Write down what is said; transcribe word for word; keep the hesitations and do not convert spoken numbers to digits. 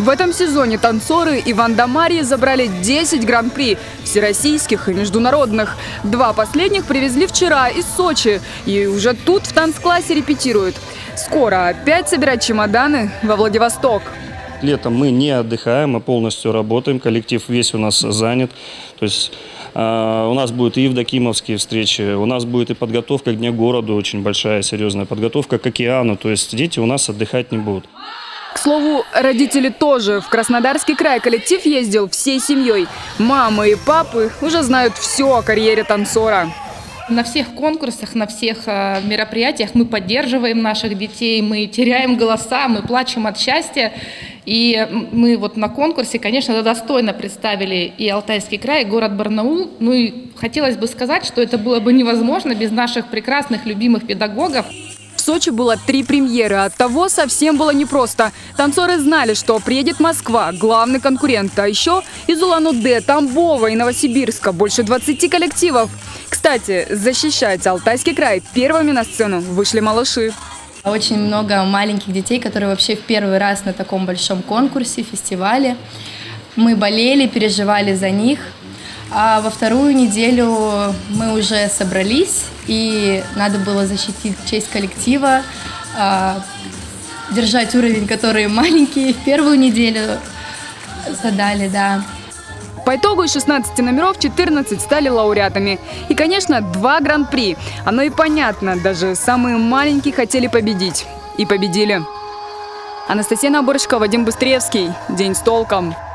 В этом сезоне танцоры Иван да Марья забрали десять гран-при – всероссийских и международных. Два последних привезли вчера из Сочи и уже тут в танцклассе репетируют. Скоро опять собирать чемоданы во Владивосток. Летом мы не отдыхаем, мы полностью работаем, коллектив весь у нас занят. То есть э, у нас будет и евдокимовские встречи, у нас будет и подготовка к Дню города, очень большая, серьезная подготовка к океану. То есть дети у нас отдыхать не будут. К слову, родители тоже. В Краснодарский край коллектив ездил всей семьей. Мамы и папы уже знают все о карьере танцора. На всех конкурсах, на всех э, мероприятиях мы поддерживаем наших детей, мы теряем голоса, мы плачем от счастья. И мы вот на конкурсе, конечно, достойно представили и Алтайский край, и город Барнаул. Ну и хотелось бы сказать, что это было бы невозможно без наших прекрасных, любимых педагогов. В Сочи было три премьеры, оттого совсем было непросто. Танцоры знали, что приедет Москва, главный конкурент. А еще из Улан-Удэ, Тамбова и Новосибирска больше двадцати коллективов. Кстати, защищать Алтайский край первыми на сцену вышли малыши. Очень много маленьких детей, которые вообще в первый раз на таком большом конкурсе, фестивале. Мы болели, переживали за них. А во вторую неделю мы уже собрались, и надо было защитить честь коллектива, держать уровень, который маленький, в первую неделю задали, да. По итогу из шестнадцати номеров четырнадцать стали лауреатами. И, конечно, два гран-при. Оно и понятно, даже самые маленькие хотели победить. И победили. Анастасия Наборщикова, Вадим Быстревский. День с толком.